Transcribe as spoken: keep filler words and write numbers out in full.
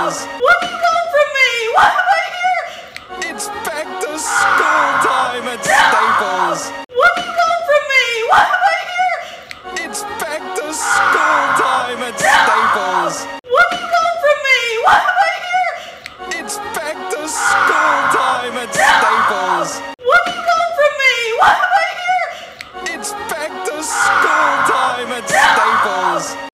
Staples. What do you want from me? Why am I here? It's back to school time at Staples. What do you want from me? Why am I here? It's back to school time at Staples. What do you want from me? Why am I here? It's back to school time at Staples. What do you want from me? Why am I here? It's back to school time at Staples.